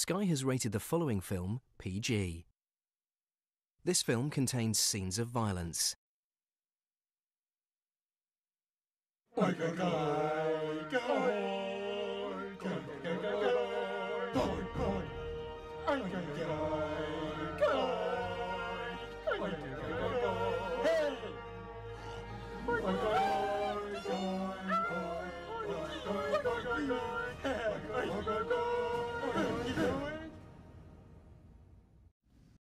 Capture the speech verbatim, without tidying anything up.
Sky has rated the following film P G. This film contains scenes of violence. Like a guy, guy.